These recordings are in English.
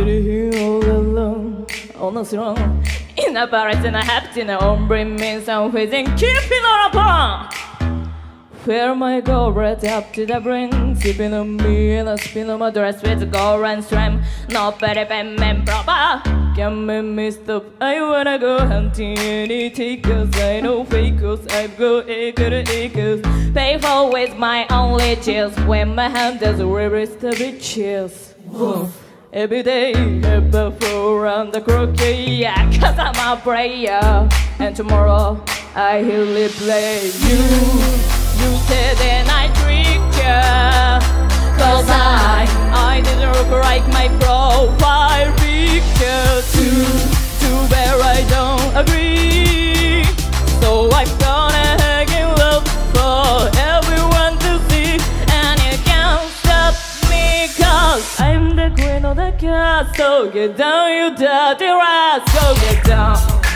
Sitting all alone on the throne in a palace and I have to know bring me some facing keeping on a palm. Where my go right up to the brim, sipping on me and a spin on my dress with a gold and strap. No better pen and proper. Can't make me stop. I wanna go hunting any takers. I know fakers. I've got acres. Payful with my only chills. When my hand does rivers to be chills. Every day, ever for around the clock, yeah, cause I'm a player. And tomorrow, I hear it play. You said that I tricked you. Cause I didn't look like my profile picture. Too bad I don't agree. So I'm gonna hang in love for everyone to see. And you can't stop me cause I'm the queen of the castle. Get down you dirty rascal. Get down.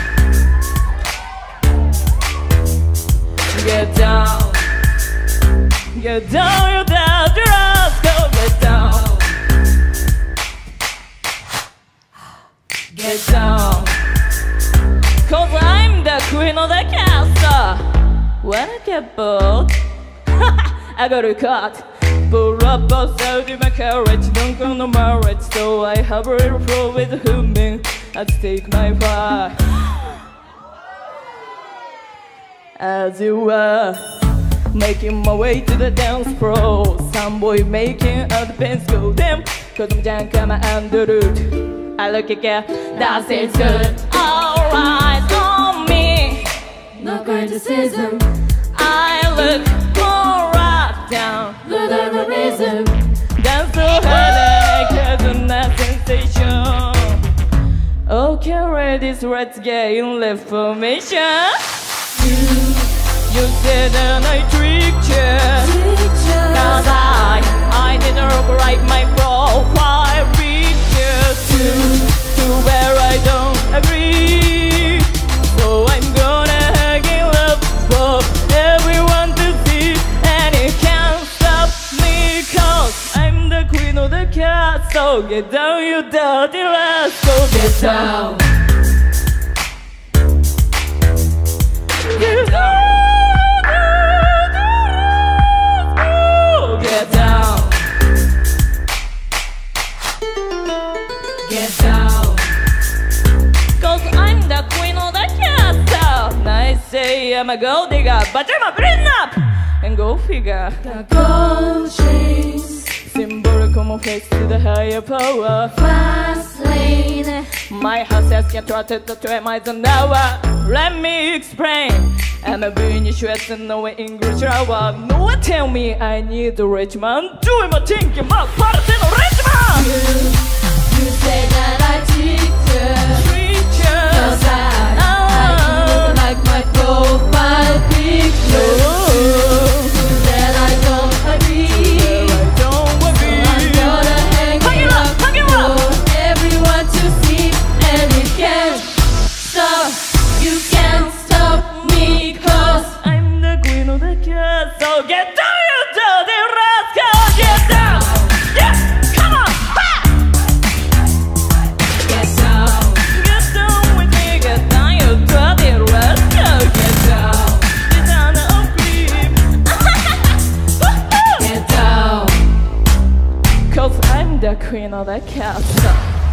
Get down. Get down, you dirty rascal. Get down. Get down. Cause I'm the queen of the castle. When I get bored, I got a cut. Pull up outside in my carriage, don't go no marriage. So I have a little flow with humming. I'd take my fire. As you were making my way to the dance floor, some boy making out the pants go damn. Cause I'm junk, I'm under root. I look again, that is good. Alright on me, no criticism. I look more right down. Look at the rhythm. Dance so hard I get that sensation. Okay, ladies, let's get in left formation. You said that I tricked you. Cause I didn't look like my profile picture. Too bad I don't agree. So I'm gonna hang in love for everyone to see. And you can't stop me cause I'm the queen of the castle. Get down you dirty rascal. Get down. Get down. Get down. Get down. Cause I'm the queen of the castle. I say I'm a gold digger, but I'm a brain up. And go figure. The gold chains, Symbolic of face to the higher power. fast lane. My house has contracted to 20 miles an hour. Let me explain. I'm a British and no English hour. No one tell me I need a rich man. Doing my thinking, my part in a rich man. You say that I cheat you. Preacher. Cause I look like my profile picture. You said I don't agree. I don't agree. I'm gonna hang it up for everyone to see. And you can't stop. You can't stop me cause I'm the queen of the castle. Get down, you dirty rascal. Get down. Yeah, come on. Ha! get down. Get down with me. Get down, you dirty rascal. Get down. Get down and creep. Get down. Cause I'm the queen of the castle.